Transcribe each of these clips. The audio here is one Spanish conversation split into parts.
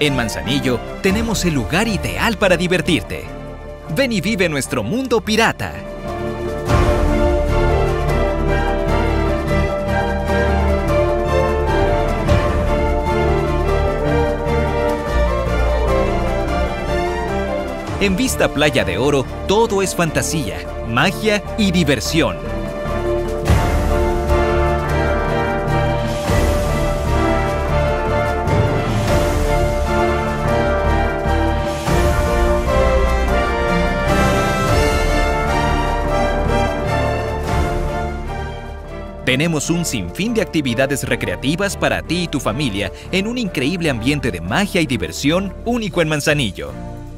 En Manzanillo tenemos el lugar ideal para divertirte. Ven y vive nuestro mundo pirata. En Vista Playa de Oro, todo es fantasía, magia y diversión. Tenemos un sinfín de actividades recreativas para ti y tu familia en un increíble ambiente de magia y diversión único en Manzanillo.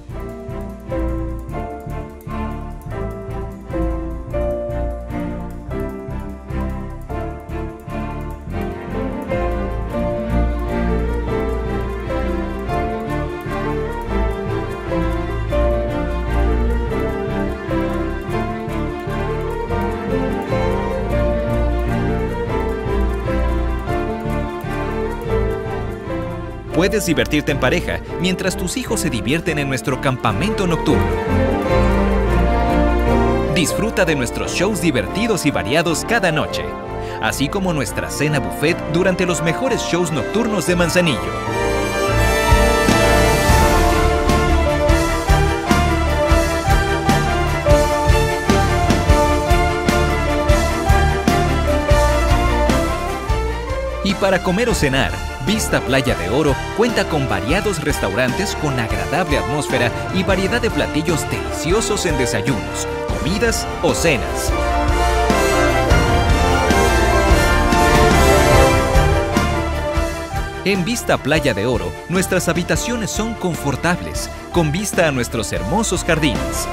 Puedes divertirte en pareja mientras tus hijos se divierten en nuestro campamento nocturno. Disfruta de nuestros shows divertidos y variados cada noche, así como nuestra cena buffet durante los mejores shows nocturnos de Manzanillo. Y para comer o cenar, Vista Playa de Oro cuenta con variados restaurantes con agradable atmósfera y variedad de platillos deliciosos en desayunos, comidas o cenas. En Vista Playa de Oro, nuestras habitaciones son confortables, con vista a nuestros hermosos jardines.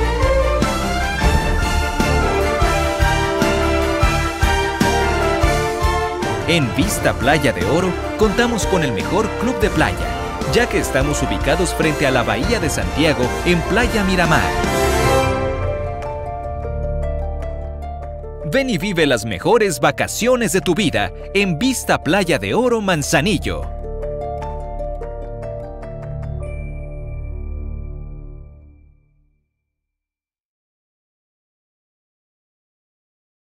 En Vista Playa de Oro contamos con el mejor club de playa, ya que estamos ubicados frente a la Bahía de Santiago en Playa Miramar. Ven y vive las mejores vacaciones de tu vida en Vista Playa de Oro Manzanillo.